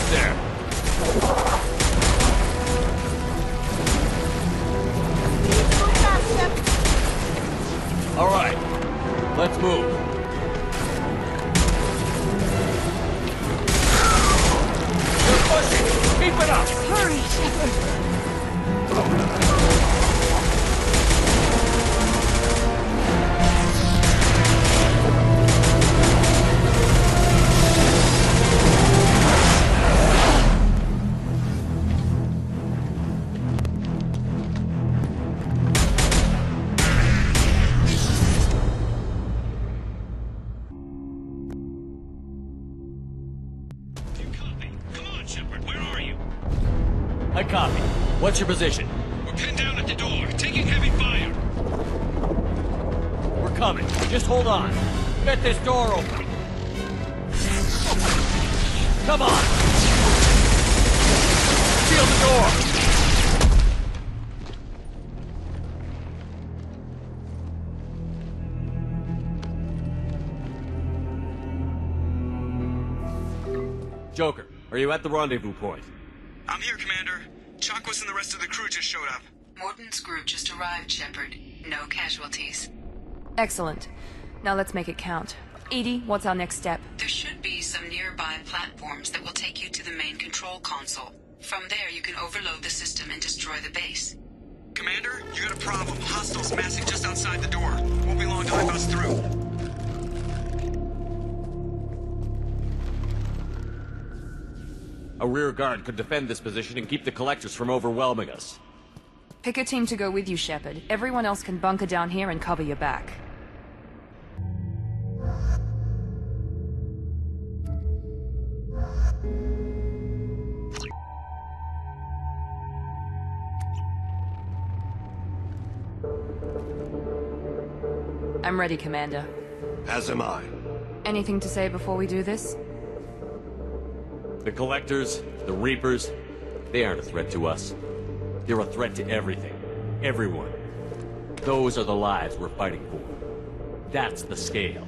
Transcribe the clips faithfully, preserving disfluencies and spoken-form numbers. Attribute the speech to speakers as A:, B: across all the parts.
A: there. All right, let's move. You're pushing. Keep it up.
B: Hurry, Shepard.
A: I copy. What's your position?
C: We're pinned down at the door, taking heavy fire.
A: We're coming. Just hold on. Get this door open. Come on! Seal the door! Joker, are you at the rendezvous point?
C: I'm here, Commander. Chakwas and the rest of the crew just showed up.
D: Morton's group just arrived, Shepard. No casualties.
B: Excellent. Now let's make it count. Edie, what's our next step?
D: There should be some nearby platforms that will take you to the main control console. From there, you can overload the system and destroy the base.
C: Commander, you got a problem. Hostiles massing just outside the door. Won't be long till I bust through.
A: A rear guard could defend this position and keep the collectors from overwhelming us.
B: Pick a team to go with you, Shepard. Everyone else can bunker down here and cover your back. I'm ready, Commander.
E: As am I.
B: Anything to say before we do this?
A: The Collectors, the Reapers, they aren't a threat to us. They're a threat to everything. Everyone. Those are the lives we're fighting for. That's the scale.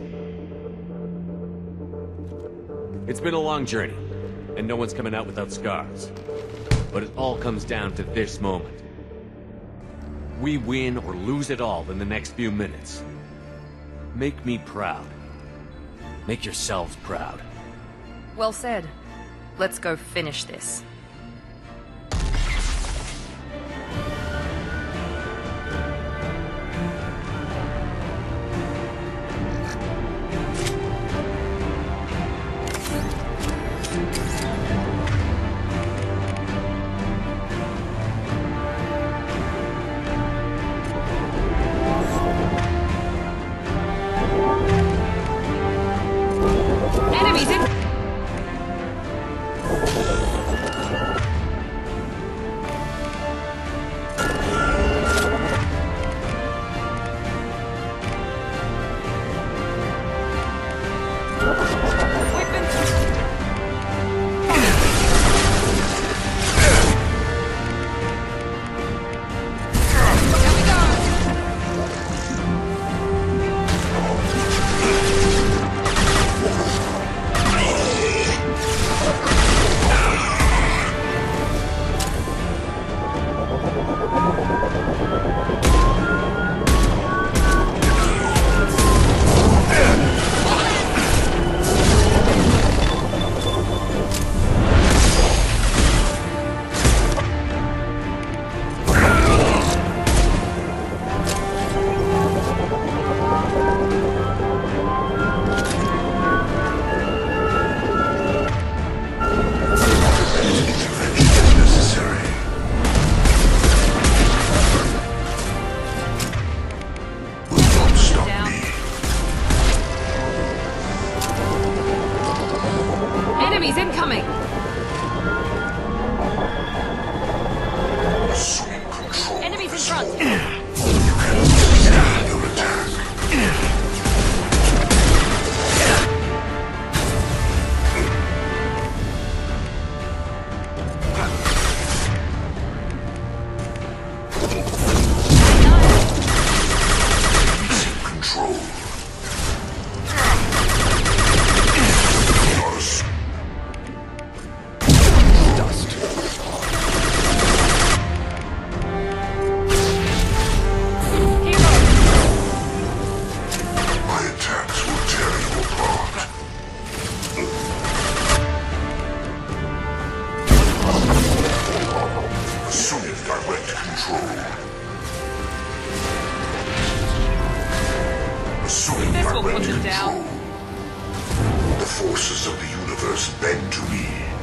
A: It's been a long journey, and no one's coming out without scars. But it all comes down to this moment. We win or lose it all in the next few minutes. Make me proud. Make yourselves proud.
B: Well said. Let's go finish this. Enemies in... Enemies incoming! Enemies in front!
E: control. Assuming
B: This
E: I'm
B: will put
E: in
B: them down.
E: control. The forces of the universe bend to me.